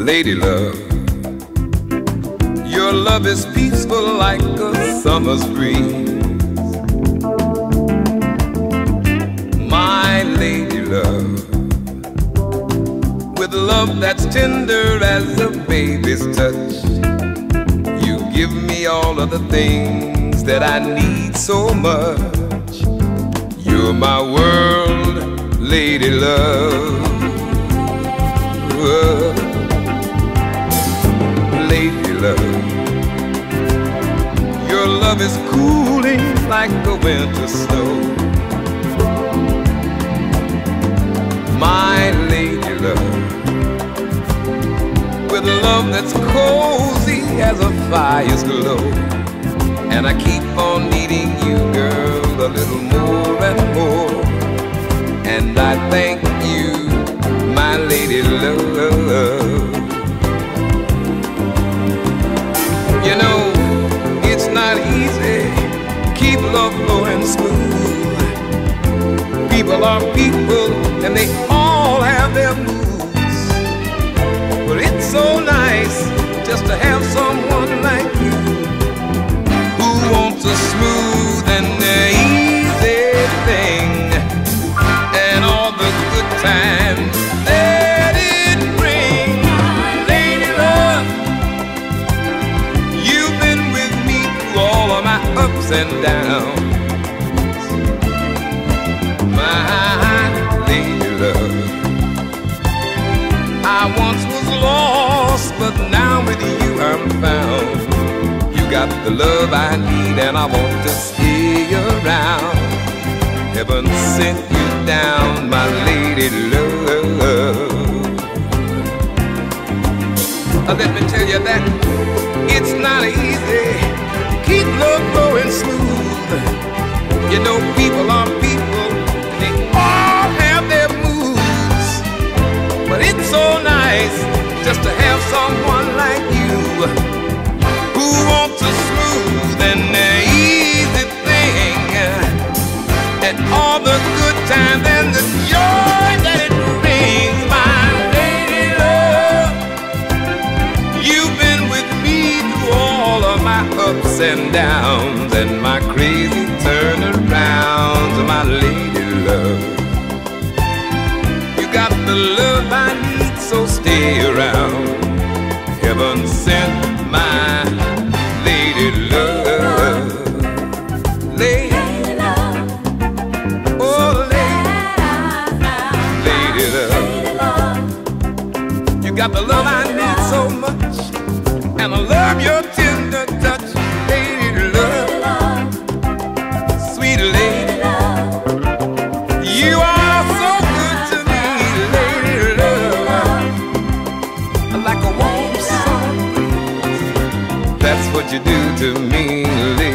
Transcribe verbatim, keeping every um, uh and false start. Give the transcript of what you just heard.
lady love. Your love is peaceful like a summer's breeze. My lady love, with love that's tender as a baby's touch, you give me all of the things that I need so much. You're my world, lady love. Lady love, your love is cooling like the winter snow. My lady love, with love that's cozy as a fire's glow. And I keep on needing you, girl, a little more and more. And I thank you, my lady love. You know, it's not easy, keep love flowing smooth. People are people, and they all have their moods. But it's so nice just to have someone like you, who wants a smooth and easy thing, and all the good times that it brings. Lady love, you've been with me through all of my ups and downs. My lady love, I once was lost, but now with you I'm found. You got the love I need, and I want to stay around. Heaven sent you down, my lady love. Uh, let me tell you that it's not easy, keep love flowing smooth. You know, people are people, they all have their moods. But it's so nice just to have someone like you, who wants a smooth and easy thing, and all the good times and the joy that it brings. My lady love, you've been with me through all of my ups and downs, and my crazy turnarounds. My lady love, you got the love I need, so stay around. Heaven sent my lady love. Lady love, oh lady, lady love, you got the love I need so much, and I love your tender touch. Lady love, sweet lady love, you are so good to me. Lady love, like a warm sun breeze, that's what you do to me, lady.